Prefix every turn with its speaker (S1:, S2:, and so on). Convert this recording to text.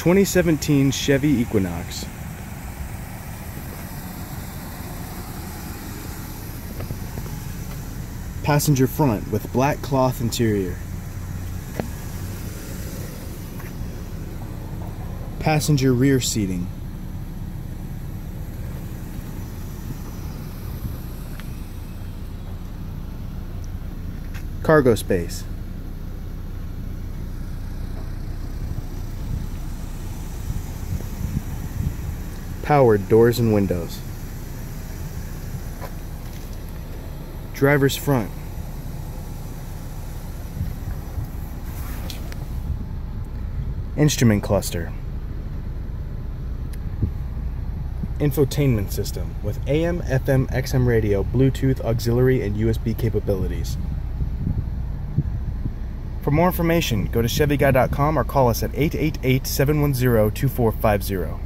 S1: 2017 Chevy Equinox. Passenger front with black cloth interior. Passenger rear seating. Cargo space. Powered doors and windows. Driver's front. Instrument cluster. Infotainment system with AM, FM, XM radio, Bluetooth, auxiliary, and USB capabilities. For more information, go to ChevyGuy.com or call us at 888-710-2450.